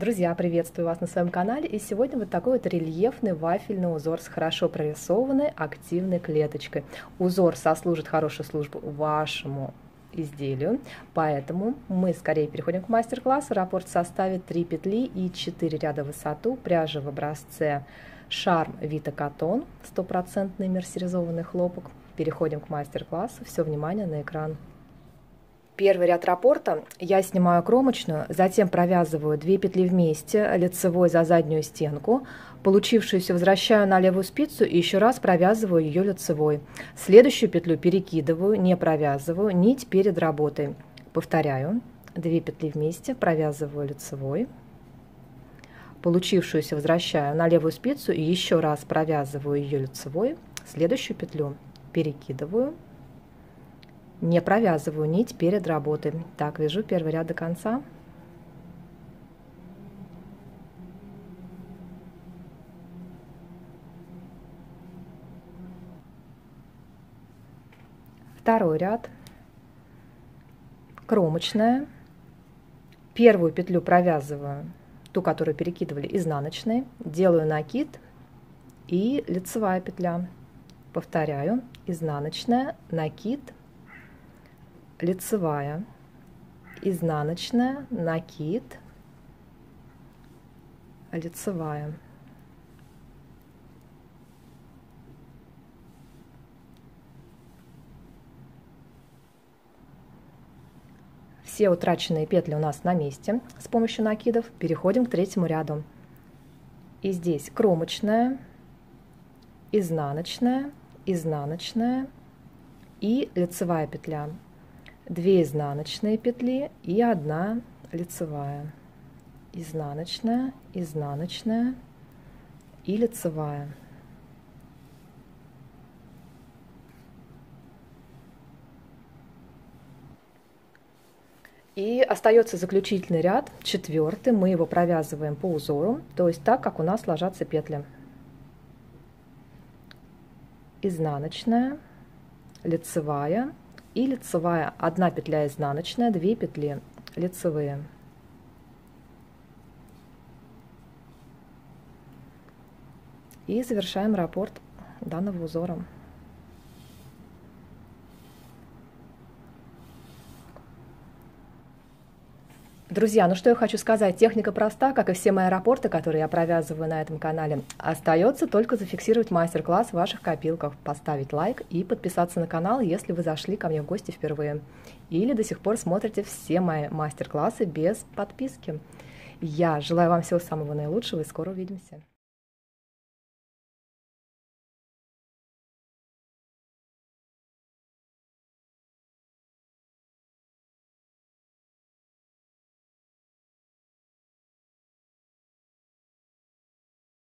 Друзья, приветствую вас на своем канале, и сегодня вот такой вот рельефный вафельный узор с хорошо прорисованной активной клеточкой. Узор сослужит хорошую службу вашему изделию, поэтому мы скорее переходим к мастер-классу. Раппорт составит 3 петли и 4 ряда в высоту, пряжа в образце Charm Vita Cotton, 100% мерсеризованный хлопок. Переходим к мастер-классу, все внимание на экран. Первый ряд раппорта я снимаю кромочную, затем провязываю 2 петли вместе лицевой за заднюю стенку, получившуюся возвращаю на левую спицу и еще раз провязываю ее лицевой. Следующую петлю перекидываю, не провязываю, нить перед работой. Повторяю, 2 петли вместе, провязываю лицевой, получившуюся возвращаю на левую спицу и еще раз провязываю ее лицевой. Следующую петлю перекидываю, не провязываю нить перед работой. Так, вяжу первый ряд до конца. Второй ряд. Кромочная. Первую петлю провязываю, ту, которую перекидывали, изнаночной. Делаю накид и лицевая петля. Повторяю, изнаночная, накид, лицевая, изнаночная, накид, лицевая. Все утраченные петли у нас на месте с помощью накидов. Переходим к третьему ряду. И здесь кромочная, изнаночная, изнаночная и лицевая петля. 2 изнаночные петли и 1 лицевая, изнаночная, изнаночная и лицевая. И остается заключительный ряд, 4-й, мы его провязываем по узору, то есть так, как у нас ложатся петли. Изнаночная, лицевая и лицевая, 1 петля изнаночная, 2 петли лицевые. И завершаем раппорт данного узора. Друзья, ну что я хочу сказать, техника проста, как и все мои раппорты, которые я провязываю на этом канале. Остается только зафиксировать мастер-класс в ваших копилках, поставить лайк и подписаться на канал, если вы зашли ко мне в гости впервые. Или до сих пор смотрите все мои мастер-классы без подписки. Я желаю вам всего самого наилучшего и скоро увидимся.